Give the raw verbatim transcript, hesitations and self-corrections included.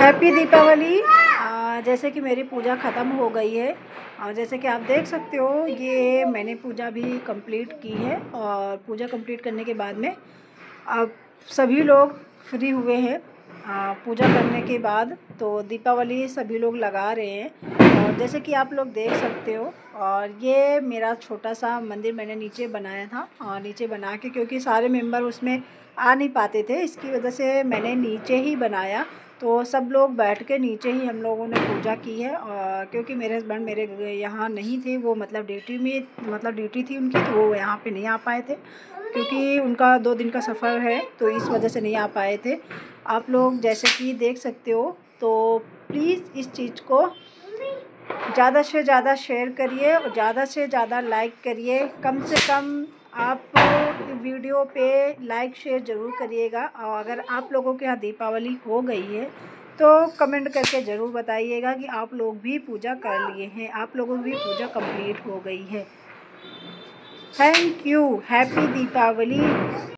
Happy Deepawali. आ, जैसे कि मेरी पूजा ख़त्म हो गई है और जैसे कि आप देख सकते हो ये मैंने पूजा भी कंप्लीट की है। और पूजा कंप्लीट करने के बाद में अब सभी लोग फ्री हुए हैं आ, पूजा करने के बाद। तो दीपावली सभी लोग लगा रहे हैं और जैसे कि आप लोग देख सकते हो। और ये मेरा छोटा सा मंदिर मैंने नीचे बनाया था और नीचे बना के, क्योंकि सारे मेंबर उसमें आ नहीं पाते थे, इसकी वजह से मैंने नीचे ही बनाया। तो सब लोग बैठ के नीचे ही हम लोगों ने पूजा की है। और क्योंकि मेरे हस्बैंड मेरे यहाँ नहीं थे, वो मतलब ड्यूटी में मतलब ड्यूटी थी उनकी, तो वो यहाँ पे नहीं आ पाए थे क्योंकि उनका दो दिन का सफ़र है, तो इस वजह से नहीं आ पाए थे। आप लोग जैसे कि देख सकते हो, तो प्लीज़ इस चीज़ को ज़्यादा से ज़्यादा शेयर करिए और ज़्यादा से ज़्यादा लाइक करिए। कम से कम आप वीडियो पे लाइक शेयर ज़रूर करिएगा। और अगर आप लोगों के यहाँ दीपावली हो गई है तो कमेंट करके ज़रूर बताइएगा कि आप लोग भी पूजा कर लिए हैं, आप लोगों की भी पूजा कंप्लीट हो गई है। Thank you. हैप्पी दीपावली।